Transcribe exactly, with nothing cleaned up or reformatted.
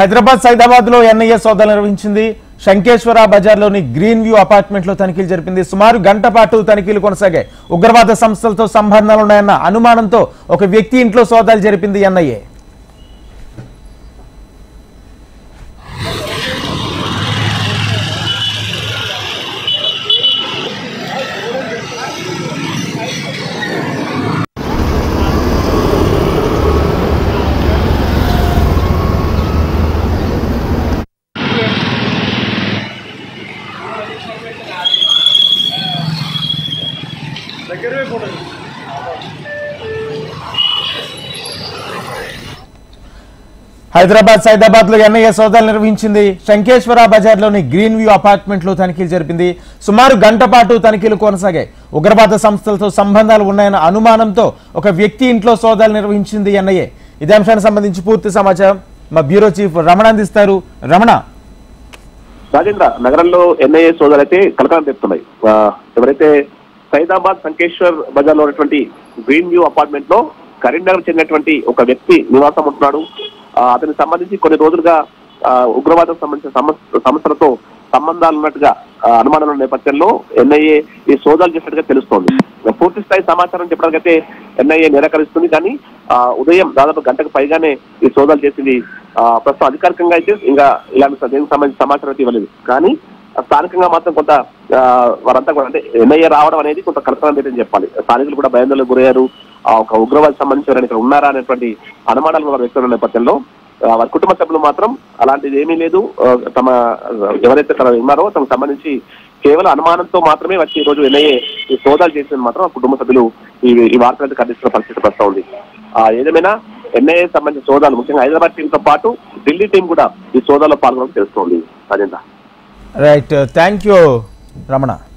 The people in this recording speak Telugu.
హైదరాబాద్ సైదాబాద్ లో ఎన్ఐఏ సోదాలు నిర్వహించింది. శంకేశ్వర బజార్లోని గ్రీన్ వ్యూ అపార్ట్మెంట్ లో తనిఖీలు జరిపింది. సుమారు గంట పాటు తనిఖీలు కొనసాగాయి. ఉగ్రవాద సంస్థలతో సంబంధాలున్నాయన్న అనుమానంతో ఒక వ్యక్తి ఇంట్లో సోదాలు జరిపింది ఎన్ఐఏ. హైదరాబాద్ సైదాబాద్ లో ఎన్ఐఏ సోదాలు నిర్వహించింది. శంకేశ్వర బజార్లోని గ్రీన్ వ్యూ అపార్ట్మెంట్ లో తనిఖీలు జరిపింది. సుమారు గంట పాటు తనిఖీలు కొనసాగాయి. ఉగ్రవాద సంస్థలతో సంబంధాలు ఉన్నాయన్న అనుమానంతో ఒక వ్యక్తి ఇంట్లో సోదాలు నిర్వహించింది ఎన్ఐఏ. ఇదే అంశానికి సంబంధించి పూర్తి సమాచారం మా బ్యూరో చీఫ్ రమణ అందిస్తారు. రమణ, రాజేంద్ర, నగరంలో ఎన్ఐఏ సోదాలు అయితే కలకలం తెస్తున్నాయి. ఎవరైతే సైదాబాద్ శంకేశ్వర్ బజార్ లో ఉన్నటువంటి గ్రీన్ వ్యూ అపార్ట్మెంట్ లో కరీంనగర్ చెందినటువంటి ఒక వ్యక్తి నివాసం ఉంటున్నాడు. అతనికి సంబంధించి కొన్ని రోజులుగా ఉగ్రవాదం సంబంధించిన సంస్థలతో సంబంధాలు ఉన్నట్టుగా అనుమానాల నేపథ్యంలో ఎన్ఐఏ ఈ సోదాలు చేసినట్టుగా తెలుస్తోంది. పూర్తి స్థాయి సమాచారం చెప్పడానికైతే ఎన్ఐఏ నిరాకరిస్తుంది. కానీ ఉదయం దాదాపు గంటకు పైగానే ఈ సోదాలు చేసింది. ప్రస్తుతం అధికారికంగా అయితే ఇంకా ఇలాంటి దీనికి సంబంధించిన సమాచారం అయితే ఇవ్వలేదు. కానీ స్థానికంగా మాత్రం కొంత వారంతా కూడా అంటే ఎన్ఐఏ రావడం అనేది కొంత కలకలం లేదని చెప్పాలి. స్థానికులు కూడా భయాందోళనకు గురయ్యారు. ఒక ఉగ్రవాది సంబంధించి ఎవరైనా ఇక్కడ ఉన్నారా అనేటువంటి అనుమానాలు వారు వ్యక్తుల నేపథ్యంలో వారి కుటుంబ సభ్యులు మాత్రం అలాంటిది ఏమీ లేదు, తమ ఎవరైతే తన ఉన్నారో తమకు సంబంధించి కేవలం అనుమానంతో మాత్రమే వచ్చి ఈ రోజు ఎన్ఐఏ ఈ సోదాలు చేసింది మాత్రం కుటుంబ సభ్యులు ఈ ఈ వార్తలను ఖండిస్తున్న పరిస్థితి ప్రస్తుతం ఉంది. ఏదేమైనా ఎన్ఐఏ సంబంధించిన సోదాలు ముఖ్యంగా హైదరాబాద్ టీంతో పాటు ఢిల్లీ టీం కూడా ఈ సోదాలో పాల్గొనడం తెలుస్తోంది. Rajendra, right, thank you Ramana.